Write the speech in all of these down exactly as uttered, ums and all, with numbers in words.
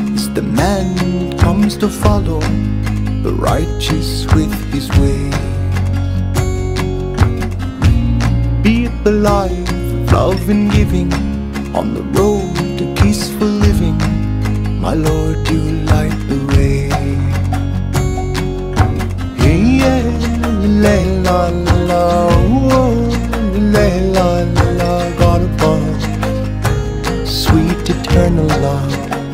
is the man who comes to follow the righteous with his way. Be it the life of love and giving, on the road to peaceful living, my Lord, you light the way. Hey, yeah, la la la, oh, la la la, God above, sweet eternal love.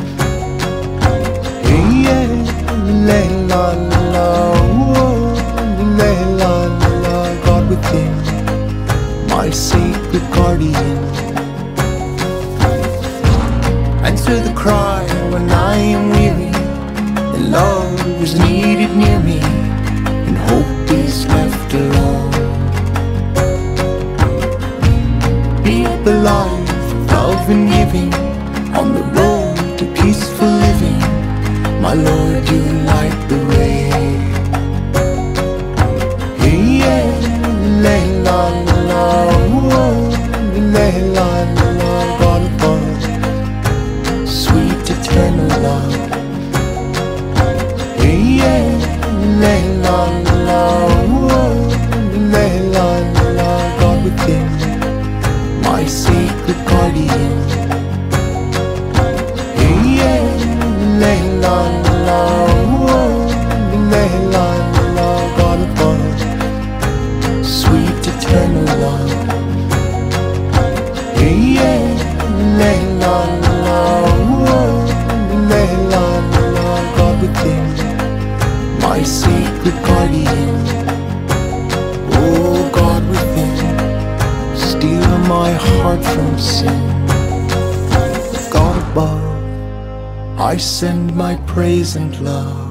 Hey, yeah, la la la, oh, la la la, God within, my sacred guardian. Answer the cry when I am weary, and love is needed near me, and hope is left alone. Be it the life of love and giving, on the road to peaceful living, my Lord, you light the way. Hey, yeah, la la la, oh, la la la, God above, sweet eternal love. Hey, yeah, la la la, oh, la la la, God within, my sacred guardian. Hey, yeah, la la la, oh, la la la, God above, sweet eternal love. Hey, yeah, la la la, oh, la la la, God within, my sacred guardian. Oh, God within, steal my heart from sin. God above, I send my praise and love.